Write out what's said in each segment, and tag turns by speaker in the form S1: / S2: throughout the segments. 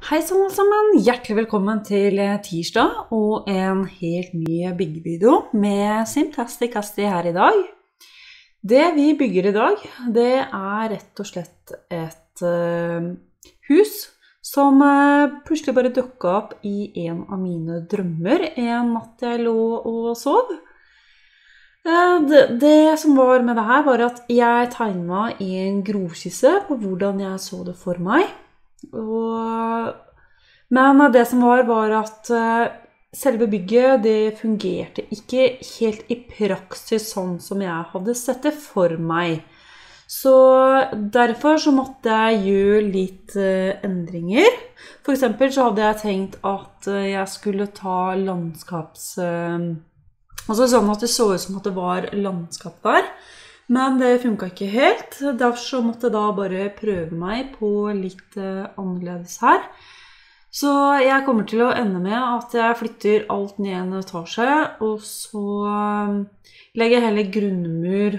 S1: Hei alle sammen, hjertelig velkommen til tirsdag og en helt ny byggevideo med Simtastic Asti her i dag. Det vi bygger i dag, det er rett og slett et hus som plutselig bare dukket opp i en av mine drømmer en natt jeg lå og sov. Det som var med det her var at jeg tegnet i en grovskisse på hvordan jeg så det for meg. Men det som var at selve bygget det fungerte ikke helt i praksis sånn som jeg hadde sett det for meg. Så derfor så måtte jeg gjøre litt endringer. For eksempel så hadde jeg tenkt at jeg skulle ta landskaps... Altså sånn at det så ut som at det var landskap der. Men det funket ikke helt. Derfor så måtte jeg da bare prøve meg på litt annerledes her. Så jeg kommer til å ende med at jeg flytter alt ned en etasje, og så legger jeg heller grunnmur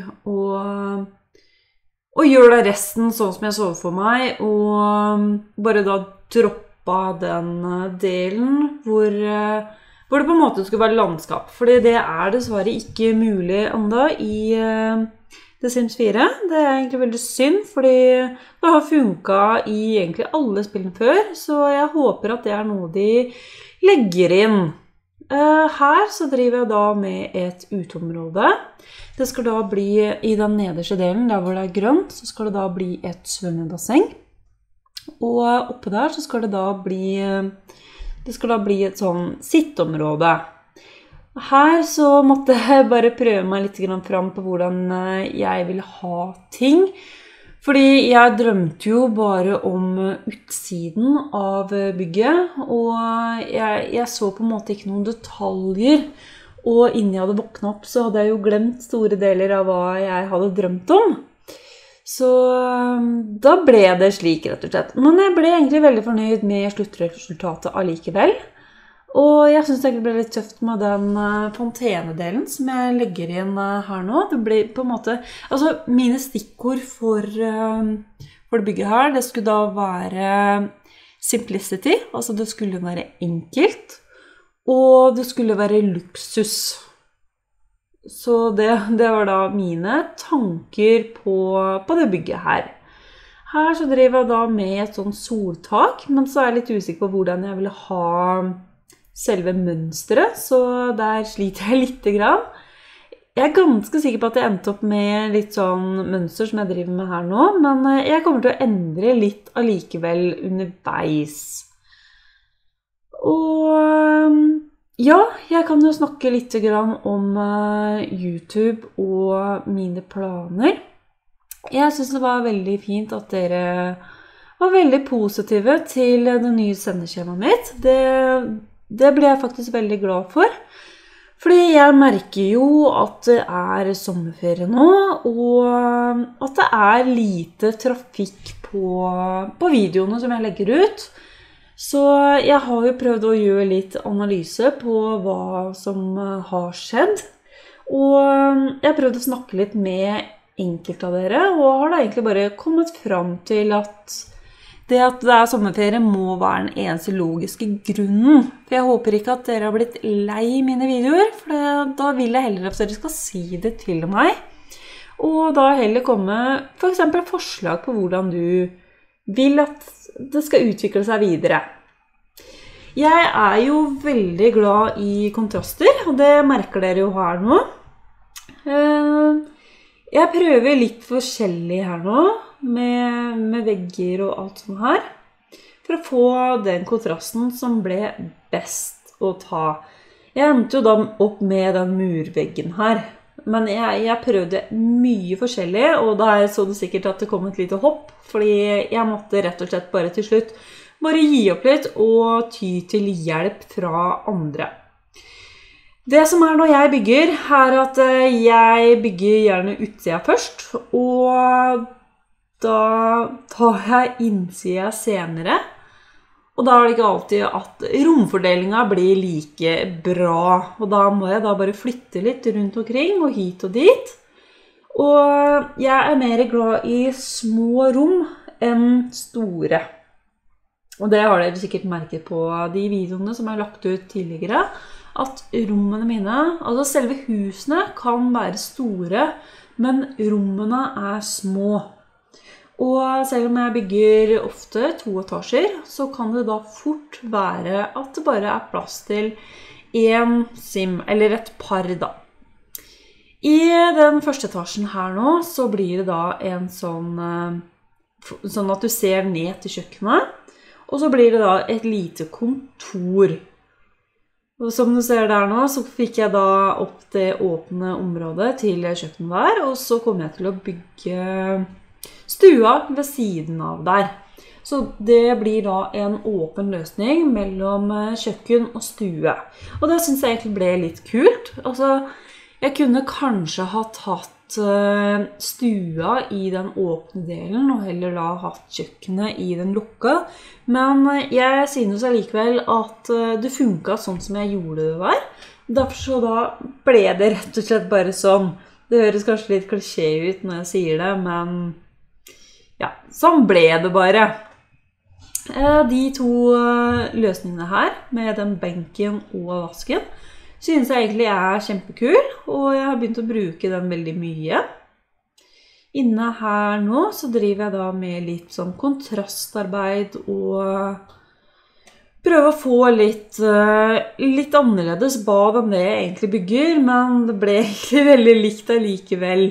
S1: og gjør det resten sånn som jeg så for meg, og bare da droppa den delen hvor det på en måte skulle være landskap. Fordi det er dessverre ikke mulig enda i The Sims 4. Det er egentlig veldig synd, fordi det har funket i egentlig alle spillene før, så jeg håper at det er noe de legger inn. Her så driver jeg da med et uteområde. Det skal da bli, i den nederste delen, der hvor det er grønt, så skal det da bli et svømmebasseng. Og oppe der så skal det da bli et sånn sitteområde. Her så måtte jeg bare prøve meg litt fram på hvordan jeg vil ha ting. Fordi jeg drømte jo bare om utsiden av bygget, og jeg så på en måte ikke noen detaljer. Og innen jeg hadde våknet opp så hadde jeg jo glemt store deler av hva jeg hadde drømt om. Så da ble det slik rett og slett. Men jeg ble egentlig veldig fornøyd med sluttresultatet allikevel. Og jeg synes det ble litt tøft med den fontenedelen som jeg legger inn her nå. Det ble på en måte, altså mine stikkord for det bygget her, det skulle da være simplicity, altså det skulle være enkelt, og det skulle være luksus. Så det var da mine tanker på det bygget her. Her så driver jeg da med et sånn soltak, men så er jeg litt usikker på hvordan jeg ville ha selve mønstret, så der sliter jeg litt grann. Jeg er ganske sikker på at jeg endte opp med litt sånn mønster som jeg driver med her nå, men jeg kommer til å endre litt allikevel underveis. Og ja, jeg kan jo snakke litt grann om YouTube og mine planer. Jeg synes det var veldig fint at dere var veldig positive til det nye sendeskjemaet mitt. Det ble jeg faktisk veldig glad for, fordi jeg merker jo at det er sommerferie nå, og at det er lite trafikk på videoene som jeg legger ut. Så jeg har jo prøvd å gjøre litt analyse på hva som har skjedd, og jeg har prøvd å snakke litt med enkelte av dere, og har da egentlig bare kommet fram til at det er sommerferie må være den eneste logiske grunnen. For jeg håper ikke at dere har blitt lei mine videoer, for da vil jeg heller at dere skal si det til meg. Og da heller komme for eksempel forslag på hvordan du vil at det skal utvikle seg videre. Jeg er jo veldig glad i kontraster, og det merker dere jo her nå. Jeg prøver litt forskjellig her nå, med vegger og alt sånt her, for å få den kontrasten som ble best å ta. Jeg endte jo da opp med den murveggen her, men jeg prøvde mye forskjellig, og da så du sikkert at det kom et lite hopp, fordi jeg måtte rett og slett bare til slutt bare gi opp litt og ty til hjelp fra andre. Det som er når jeg bygger, er at jeg bygger gjerne utsida først, og da tar jeg innsida senere. Og da er det ikke alltid at romfordelingen blir like bra. Og da må jeg da bare flytte litt rundt omkring og hit og dit. Og jeg er mer glad i små rom enn store. Og det har dere sikkert merket på de videoene som er lagt ut tidligere, at rommene mine, altså selve husene kan være store, men rommene er små. Og selv om jeg bygger ofte 2 etasjer, så kan det da fort være at det bare er plass til en sim, eller et par da. I den første etasjen her nå, så blir det da en sånn at du ser ned til kjøkkenet, og så blir det da et lite kontor. Og som du ser der nå, så fikk jeg da opp det åpne området til kjøkkenet der, og så kommer jeg til å bygge stua ved siden av der. Så det blir da en åpen løsning mellom kjøkken og stue. Og det synes jeg egentlig ble litt kult. Altså, jeg kunne kanskje ha tatt stua i den åpne delen, og heller da hatt kjøkkenet i den lukka. Men jeg synes allikevel at det funket sånn som jeg gjorde det der. Derfor så da ble det rett og slett bare sånn. Det høres kanskje litt klisjé ut når jeg sier det, men ja, sånn ble det bare. De 2 løsningene her, med den benken og vasken, synes jeg egentlig er kjempekul, og jeg har begynt å bruke den veldig mye. Inne her nå så driver jeg da med litt sånn kontrastarbeid og prøver å få litt annerledes bad enn det jeg egentlig bygger, men det ble egentlig veldig likt allikevel.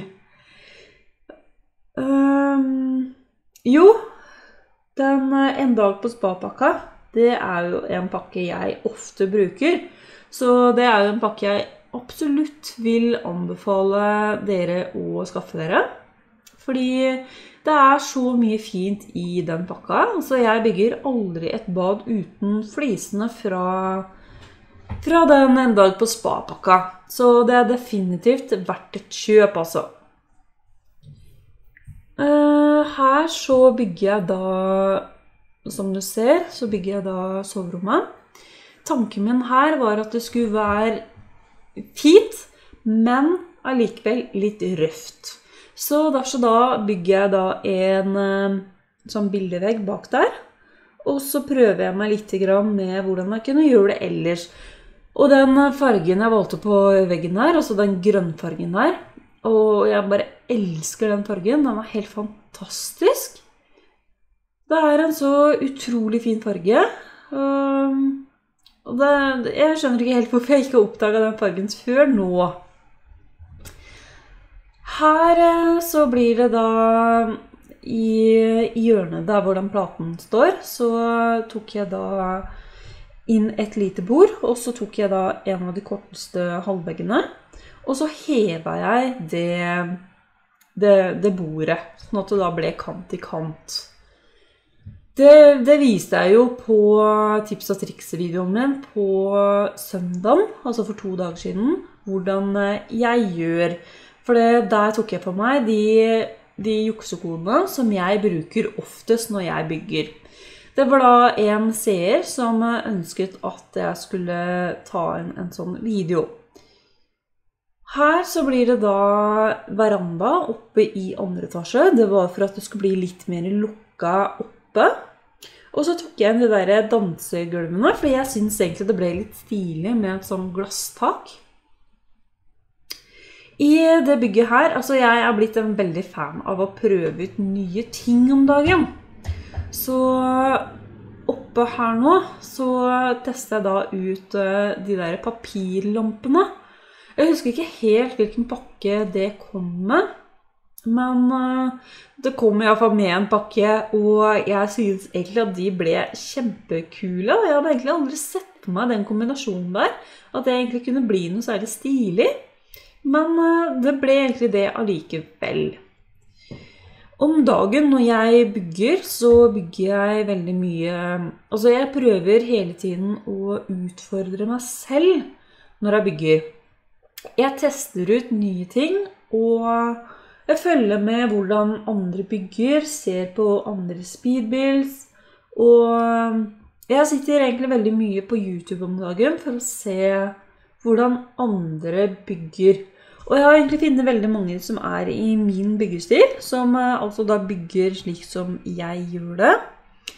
S1: Jo, den En dag på spa-pakka, det er jo en pakke jeg ofte bruker. Så det er jo en pakke jeg absolutt vil anbefale dere å skaffe dere. Fordi det er så mye fint i den pakka. Altså jeg bygger aldri et bad uten flisene fra den En dag på spa-pakka. Så det er definitivt verdt et kjøp, altså. Her så bygger jeg da, som du ser, så bygger jeg da soverommet. Tanken min her var at det skulle være fint, men allikevel litt røft. Så derfor da bygger jeg da en sånn bildevegg bak der, og så prøver jeg meg litt med hvordan jeg kunne gjøre det ellers. Og den fargen jeg valgte på veggen her, altså den grønnfargen her, og jeg bare elsker den fargen, den er helt fantastisk. Det er en så utrolig fin farge, og jeg skjønner ikke helt hvorfor jeg ikke har oppdaget den fargen før nå. Her så blir det da i hjørnet der hvor den platen står, så tok jeg da inn et lite bord, og så tok jeg da en av de korteste halvveggene, og så hevet jeg det bordet, sånn at det da ble kant i kant. Det viste jeg jo på tips og triks-videoen min på søndag, altså for 2 dager siden, hvordan jeg gjør. For der tok jeg på meg de juksekodene som jeg bruker oftest når jeg bygger. Det var da en seer som ønsket at jeg skulle ta en sånn video. Her så blir det da veranda oppe i 2. etasje. Det var for at det skulle bli litt mer lukka oppe. Og så tok jeg inn de der dansegulvene, fordi jeg synes egentlig det ble litt stilig med et sånn glasstak. I det bygget her, altså jeg er blitt en veldig fan av å prøve ut nye ting om dagen. Så oppe her nå, så testet jeg da ut de der papirlampene. Jeg husker ikke helt hvilken pakke det kom med, men det kom i hvert fall med en pakke, og jeg synes egentlig at de ble kjempekule, og jeg hadde egentlig aldri sett på meg den kombinasjonen der, at det egentlig kunne bli noe særlig stilig, men det ble egentlig det allikevel. Om dagen når jeg bygger, så bygger jeg veldig mye, altså jeg prøver hele tiden å utfordre meg selv når jeg bygger. Jeg tester ut nye ting, og jeg følger med hvordan andre bygger, ser på andre speedbuilds, og jeg sitter egentlig veldig mye på YouTube om dagen for å se hvordan andre bygger. Og jeg har egentlig funnet veldig mange som er i min byggestil, som altså da bygger slik som jeg gjør det.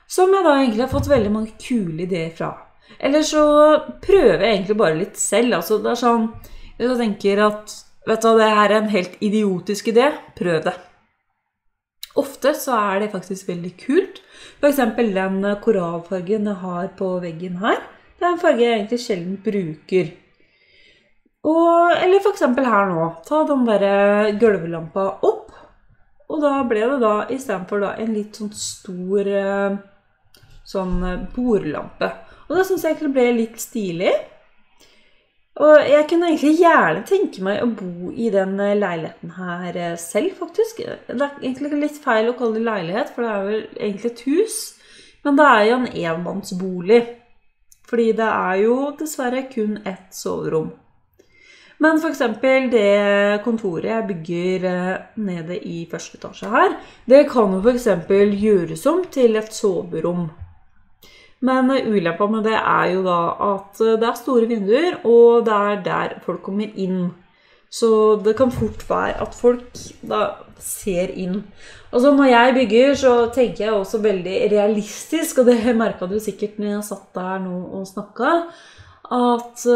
S1: som jeg da egentlig har fått veldig mange kule ideer fra. Eller så prøver jeg egentlig bare litt selv. Altså det sånn, jeg tenker at, vet du, det her en helt idiotisk idé, prøv det. Ofte så det faktisk veldig kult. For eksempel den korallfargen jeg har på veggen her. Det en farge jeg egentlig sjelden bruker. Eller for eksempel her nå, ta den der gulvlampa opp. Og da ble det da, I stedet for da, en litt sånn stor sånn bordlampe. Og det synes jeg egentlig ble litt stilig. Og jeg kunne egentlig gjerne tenke meg å bo I den leiligheten her selv, faktisk. Det egentlig litt feil å kalle det leilighet, for det vel egentlig et hus. Men det jo en enmannsbolig. Fordi det jo dessverre kun ett soverom. Men for eksempel det kontoret jeg bygger nede I første etasje her, det kan jo for eksempel gjøres om til et soverom. Men ulempen med det jo da at det store vinduer, og det der folk kommer inn. Så det kan fort være at folk da ser inn. Og så når jeg bygger, så tenker jeg også veldig realistisk, og det merket du sikkert når jeg satt der nå og snakket, at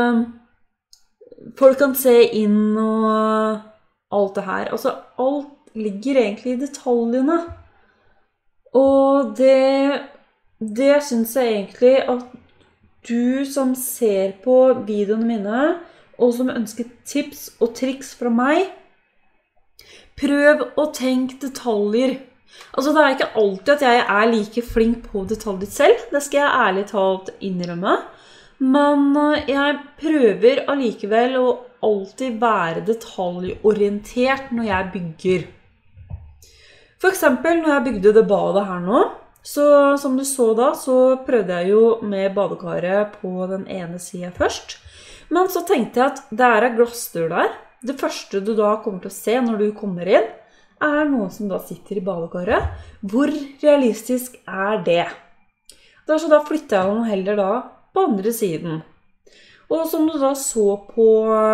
S1: folk kan se inn og alt det her. Altså alt ligger egentlig I detaljene. Og det synes jeg egentlig at du som ser på videoene mine, og som ønsker tips og triks fra meg, prøv å tenke detaljer. Altså det ikke alltid at jeg like flink på detaljer selv, det skal jeg ærlig talt innrømme. Men jeg prøver allikevel å alltid være detaljorientert når jeg bygger. For eksempel når jeg bygde det badet her nå, så som du så da, så prøvde jeg jo med badekaret på den ene siden først. Men så tenkte jeg at det glassdør der. Det første du da kommer til å se når du kommer inn, noen som da sitter I badekaret. Hvor realistisk det? Så da flyttet jeg den heller da på andre siden. Og som du da så på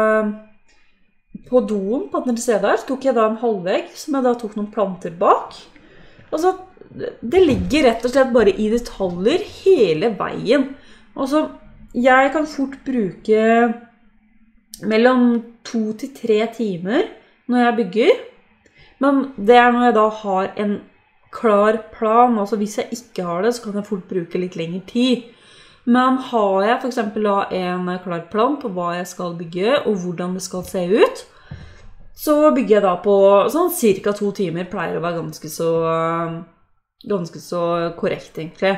S1: doen på den andre siden der, så tok jeg da en halvvegg, som jeg da tok noen planter bak. Og så, det ligger rett og slett bare I detaljer hele veien. Og så, jeg kan fort bruke mellom 2 til 3 timer når jeg bygger. Men det når jeg da har en klar plan, altså hvis jeg ikke har det, så kan jeg fort bruke litt lengre tid. Men har jeg for eksempel da en klar plan på hva jeg skal bygge, og hvordan det skal se ut, så bygger jeg da på sånn cirka 2 timer, pleier å være ganske så korrekt egentlig.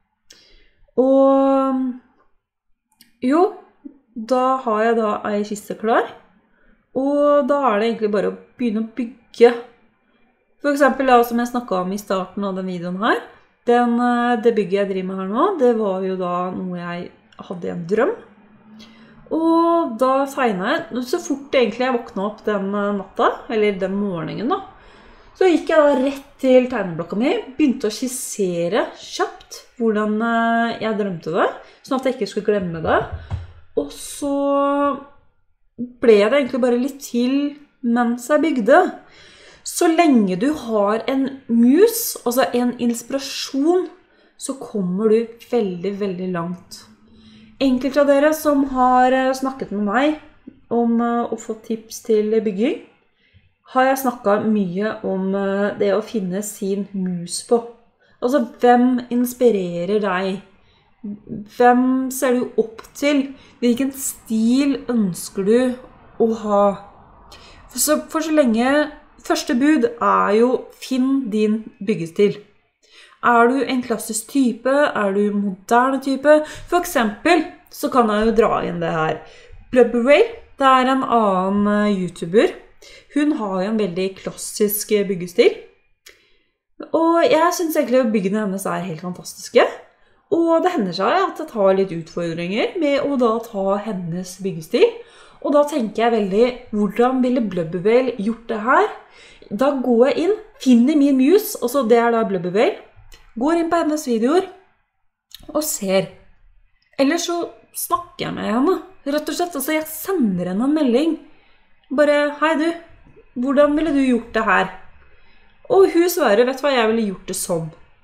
S1: Og jo, da har jeg da en kiste klar, og da det egentlig bare å begynne å bygge. For eksempel da, som jeg snakket om I starten av den videoen her, det bygget jeg driver med her nå, det var jo da noe jeg hadde en drøm. Og da tegnet jeg, så fort egentlig jeg våknet opp den natta, eller den morgenen da, så gikk jeg da rett til tegneblokka mi, begynte å skissere kjapt hvordan jeg drømte det, sånn at jeg ikke skulle glemme det. Og så ble det egentlig bare litt til mens jeg bygde. Så lenge du har en mus, altså en inspirasjon, så kommer du veldig, veldig langt. Enkelte av dere som har snakket med meg om å få tips til bygging, har jeg snakket mye om det å finne sin mus på. Altså, hvem inspirerer deg? Hvem ser du opp til? Hvilken stil ønsker du å ha? For så lenge første bud jo finn din byggestil. Du en klassisk type? Du moderne type? For eksempel så kan jeg jo dra inn det her. Blubber Whale, det en annen YouTuber. Hun har jo en veldig klassisk byggestil. Og jeg synes egentlig at byggene hennes helt fantastiske. Og det hender seg at jeg tar litt utfordringer med å da ta hennes byggestil. Og da tenker jeg veldig, hvordan ville Blubber Whale gjort det her? Da går jeg inn, finner min mus, og så det da Blubber Whale. Går inn på hennes videoer og ser. Eller så snakker jeg med henne. Rett og slett, altså jeg sender henne en melding. Bare, hei du, hvordan ville du gjort det her? Og hun svarer, vet du hva, jeg ville gjort det sånn.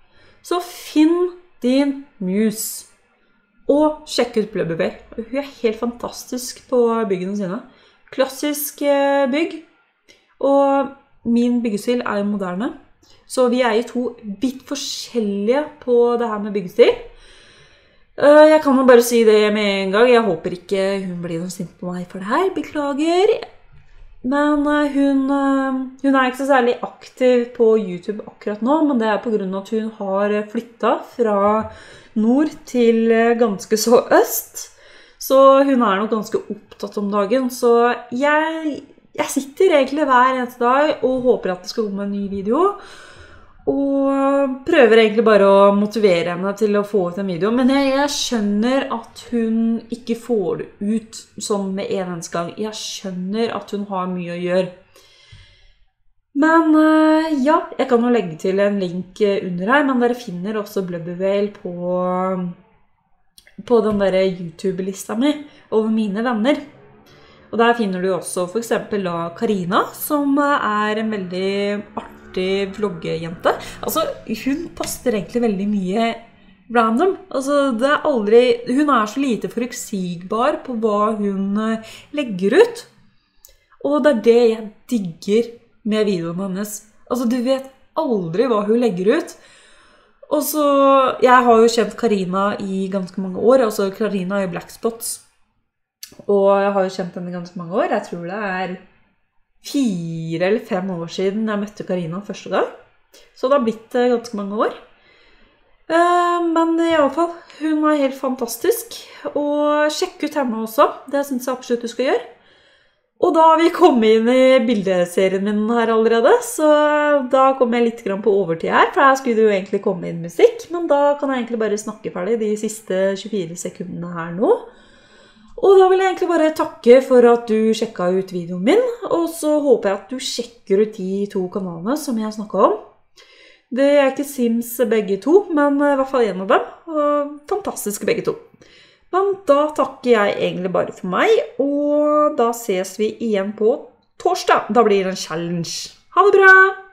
S1: Så finn din mus. Og sjekk ut Blubberwhale. Hun helt fantastisk på byggene sine. Klassisk bygg. Og min byggestil jo moderne. Så vi jo to vidt forskjellige på det her med byggestil. Jeg kan jo bare si det med en gang. Jeg håper ikke hun blir noe sint på meg for det her. Beklager. Men hun ikke så særlig aktiv på YouTube akkurat nå, men det på grunn av at hun har flyttet fra nord til ganske så øst. Så hun nok ganske opptatt om dagen, så jeg sitter egentlig hver eneste dag og håper at det skal komme en ny video. Og prøver egentlig bare å motivere henne til å få ut en video. Men jeg skjønner at hun ikke får det ut sånn med en eneste gang. Jeg skjønner at hun har mye å gjøre. Men ja, jeg kan jo legge til en link under her, men dere finner også Blubberwhale på den der YouTube-lista mi over mine venner. Og der finner du også for eksempel da Karina, som en veldig artig vloggejente. Altså, hun poster egentlig veldig mye random. Altså, det aldri... Hun så lite forutsigbar på hva hun legger ut. Og det det jeg digger med videoen hennes. Altså, du vet aldri hva hun legger ut. Og så... Jeg har jo kjent Karina i ganske mange år. Altså, Karina i Blackspots. Og jeg har jo kjent henne i ganske mange år. Jeg tror det 4 eller 5 år siden jeg møtte Karina første gang. Så det har blitt ganske mange år. Men i alle fall, hun helt fantastisk. Og sjekk ut henne også. Det synes jeg absolutt du skal gjøre. Og da har vi kommet inn i bildeserien min her allerede, så da kommer jeg litt grann på overtid her, for her skulle det jo egentlig komme inn musikk, men da kan jeg egentlig bare snakke ferdig de siste 24 sekundene her nå. Og da vil jeg egentlig bare takke for at du sjekket ut videoen min, og så håper jeg at du sjekker ut de 2 kanalene som jeg snakket om. Det ikke Sims begge 2, men i hvert fall en av dem, og fantastiske begge 2. Men da takker jeg egentlig bare for meg, og da ses vi igjen på torsdag. Da blir det en challenge. Ha det bra!